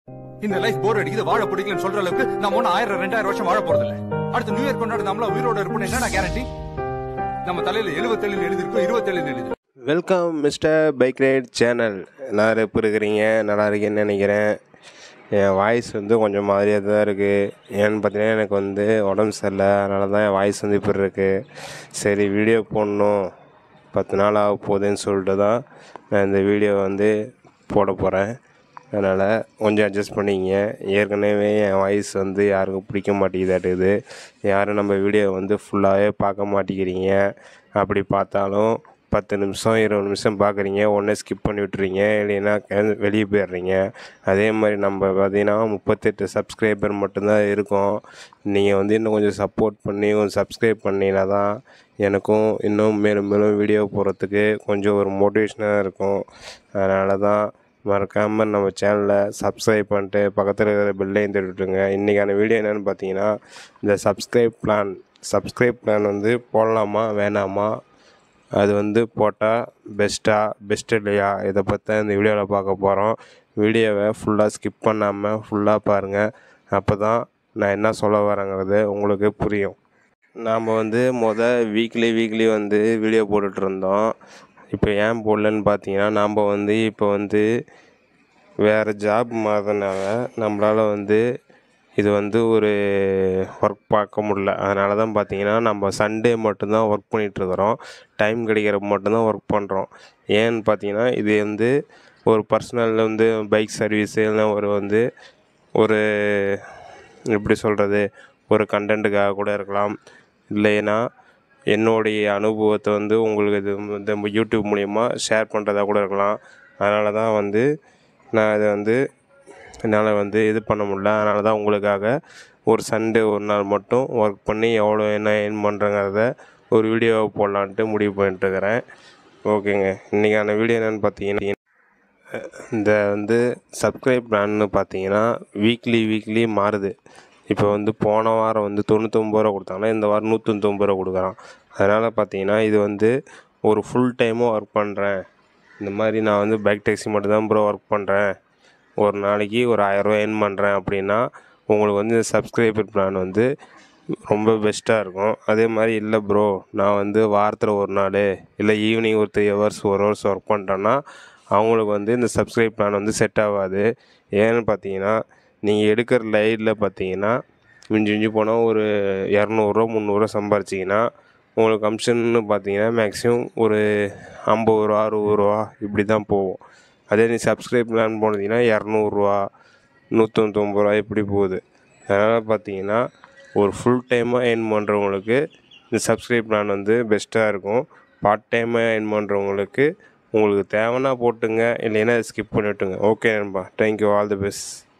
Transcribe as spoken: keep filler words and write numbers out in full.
இந்த லைஃப் போர் அடிக்குது, வாழ பிடிக்கலன்னு சொல்ற அளவுக்கு நம்ம ஒன்னும் ஆயிரம் ரெண்டாயிரம் வருஷம் வாழ போறது இல்ல. அடுத்த நியூ இயர் கொண்டாடு நம்மள உயிரோட இருப்போம். என்னடா கேரண்டி? நம்ம தலையில எழுபத்தேழு எழுதிருக்கோம், இருபத்தேழு எழுதி. Welcome mister bike ride channel. எல்லாரும் எப்படி இருக்கிறீங்க? நல்லா இருக்கேன்னு நினைக்கிறேன். என் வாய்ஸ் வந்து கொஞ்சம் மாதிரியாக தான் இருக்குது. ஏன்னு பார்த்தீங்கன்னா எனக்கு வந்து உடம்பு சரியில்லை, அதனால தான் என் வாய்ஸ் வந்து இப்படி இருக்குது. சரி, வீடியோ போடணும், பத்து நாள் ஆக போகுதுன்னு சொல்லிட்டு தான் நான் இந்த வீடியோ வந்து போட போகிறேன். அதனால் கொஞ்சம் அட்ஜஸ்ட் பண்ணிங்க. ஏற்கனவே என் வாய்ஸ் வந்து யாருக்கும் பிடிக்க மாட்டேங்குதாட்டுது. யாரும் நம்ம வீடியோ வந்து ஃபுல்லாகவே பார்க்க மாட்டேங்கிறீங்க. அப்படி பார்த்தாலும் பத்து நிமிஷம் இருபது நிமிஷம் பார்க்குறீங்க, உடனே ஸ்கிப் பண்ணி விட்டுறீங்க, இல்லைன்னா வெளியே போயிடுறீங்க. அதே மாதிரி நம்ம பார்த்திங்கன்னா முப்பத்தெட்டு சப்ஸ்கிரைபர் மட்டும்தான் இருக்கும். நீங்கள் வந்து இன்னும் கொஞ்சம் சப்போர்ட் பண்ணி கொஞ்சம் சப்ஸ்கிரைப் பண்ணினா தான் எனக்கும் இன்னும் மேலும் மேலும் வீடியோ போடுறதுக்கு கொஞ்சம் ஒரு மோட்டிவேஷனாக இருக்கும். அதனால தான் மறக்காமல் நம்ம சேனலை சப்ஸ்கிரைப் பண்ணிட்டு பக்கத்தில் இருக்கிற பெல்லையும் தட்டிவிட்டுருங்க. இன்றைக்கான வீடியோ என்னென்னு பார்த்தீங்கன்னா, இந்த சப்ஸ்கிரைப் பிளான் சப்ஸ்கிரைப் பிளான் வந்து போடலாமா வேணாமா, அது வந்து போட்டால் பெஸ்ட்டாக பெஸ்ட் இல்லையா, இதை பற்றி இந்த வீடியோவில் பார்க்க போகிறோம். வீடியோவை ஃபுல்லாக ஸ்கிப் பண்ணாமல் ஃபுல்லாக பாருங்கள். அப்போ தான் நான் என்ன சொல்ல வரேங்கிறது உங்களுக்கு புரியும். நாம் வந்து மொதல் வீக்லி வீக்லி வந்து வீடியோ போட்டுட்ருந்தோம். இப்போ ஏன் போடலன்னு பார்த்தீங்கன்னா, நாம் வந்து இப்போ வந்து வேறு ஜாப் மாறினால நம்மளால் வந்து இது வந்து ஒரு ஒர்க் பார்க்க முடில. அதனால தான் பார்த்தீங்கன்னா நம்ம சண்டே மட்டும்தான் ஒர்க் பண்ணிகிட்ருக்குறோம். டைம் கிடைக்கிறப்ப மட்டும்தான் ஒர்க் பண்ணுறோம். ஏன்னு பார்த்தீங்கன்னா, இது வந்து ஒரு பர்சனல் வந்து பைக் சர்வீஸு, இல்லைனா ஒரு வந்து ஒரு எப்படி சொல்கிறது, ஒரு கண்டென்ட்டுக்காக கூட இருக்கலாம். இல்லைன்னா என்னுடைய அனுபவத்தை வந்து உங்களுக்கு இது இந்த யூடியூப் மூலிமா ஷேர் பண்ணுறதா கூட இருக்கலாம். அதனால தான் வந்து நான் இதை வந்து என்னால் வந்து இது பண்ண முடில. அதனால தான் உங்களுக்காக ஒரு சண்டே ஒரு நாள் மட்டும் ஒர்க் பண்ணி எவ்வளோ என்ன ஏர்ன் பண்ணுறேங்கிறத ஒரு வீடியோவை போடலான்ட்டு முடிவு பண்ணிட்டுருக்கிறேன். ஓகேங்க, இன்றைக்கான வீடியோ என்னென்னு பார்த்தீங்கன்னா, இந்த வந்து சப்ஸ்கிரைப் பிளான்னு பார்த்தீங்கன்னா வீக்லி வீக்லி மாறுது. இப்போ வந்து போன வாரம் வந்து தொண்ணூற்றொம்பது ரூபா கொடுத்தாங்கன்னா இந்த வாரம் நூற்றொம்பது ரூபா கொடுக்குறான். அதனால் பார்த்தீங்கன்னா இது வந்து ஒரு ஃபுல் டைமும் ஒர்க் பண்ணுறேன். இந்த மாதிரி நான் வந்து பைக் டாக்ஸி மட்டும்தான் ப்ரோ ஒர்க் பண்ணுறேன், ஒரு நாளைக்கு ஒரு ஆயிரரூவா ஏர்ன் பண்ணுறேன் அப்படின்னா உங்களுக்கு வந்து இந்த சப்ஸ்கிரைபர் பிளான் வந்து ரொம்ப பெஸ்ட்டாக இருக்கும். அதே மாதிரி இல்லை ப்ரோ, நான் வந்து வாரத்தில் ஒரு நாள் இல்லை ஈவினிங் ஒரு த்ரீ ஹவர்ஸ் ஒரு ஹவர்ஸ் ஒர்க் பண்ணுறேன்னா அவங்களுக்கு வந்து இந்த சப்ஸ்கிரைப் பிளான் வந்து செட் ஆகாது. ஏன்னு பார்த்தீங்கன்னா, நீங்கள் எடுக்கிற லைடில் பார்த்தீங்கன்னா மிஞ்சி மிஞ்சி போனால் ஒரு இரநூறுவா முந்நூறுரூவா சம்பாரிச்சிங்கன்னா உங்களுக்கு கமிஷன்னு பார்த்தீங்கன்னா மேக்ஸிமம் ஒரு ஐம்பது ரூபா அறுபது ரூபா இப்படி தான் போகும். அதே நீ சப்ஸ்கிரைப் பிளான் போனீங்கன்னா இரநூறுவா நூற்றொம்பது ரூபா இப்படி போகுது. அதனால் பார்த்தீங்கன்னா ஒரு ஃபுல் டைமாக ஏர்ன் பண்ணுறவங்களுக்கு இந்த சப்ஸ்கிரைப் பிளான் வந்து பெஸ்ட்டாக இருக்கும். பார்ட் டைமாக ஏர்ன் பண்ணுறவங்களுக்கு உங்களுக்கு தேவைன்னா போட்டுங்க, இல்லைன்னா ஸ்கிப் பண்ணிவிட்டுங்க. ஓகே நண்பா, தேங்க்யூ, ஆல் தி பெஸ்ட்.